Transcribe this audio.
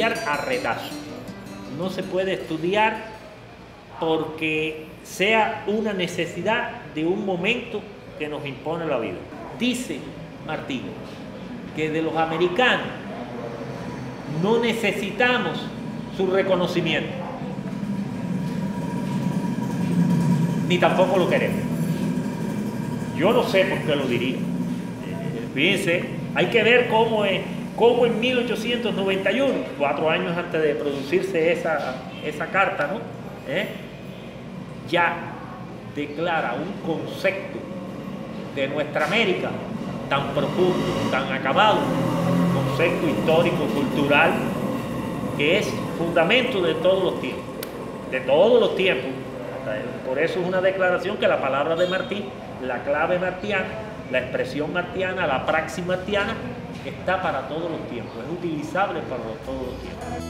estudiar a retazo. No se puede estudiar porque sea una necesidad de un momento que nos impone la vida. Dice Martín que de los americanos no necesitamos su reconocimiento, ni tampoco lo queremos. Yo no sé por qué lo diría. Fíjense, hay que ver cómo en 1891, 4 años antes de producirse esa carta, ¿no? Ya declara un concepto de nuestra América tan profundo, tan acabado, concepto histórico, cultural, que es fundamento de todos los tiempos, de todos los tiempos. Por eso es una declaración que la palabra de Martí, la clave martiana, la expresión martiana, la praxis martiana, está para todos los tiempos, es utilizable para todos los tiempos.